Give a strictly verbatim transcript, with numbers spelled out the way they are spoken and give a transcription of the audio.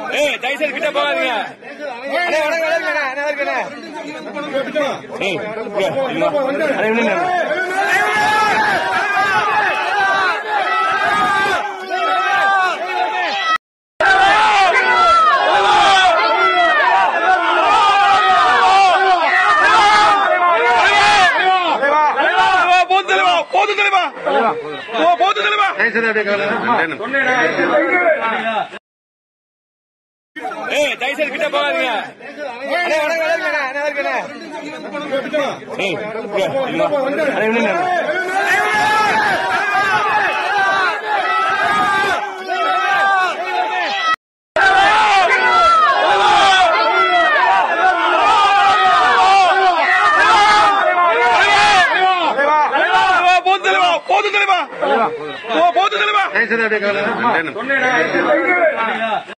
ஏய் டைசல் கிட்ட போகாதீங்க. அண்ணே வணக்கம் வணக்கம் அண்ணே இருக்கனே. ஏய் அண்ணே நின்னு. ஏய் டைசல் கிட்ட போகாதீங்க. அண்ணே வணக்கம் வணக்கம் அண்ணே இருக்கனே. ஏய் அண்ணே நின்னு. போது தலைவா போது தலைவா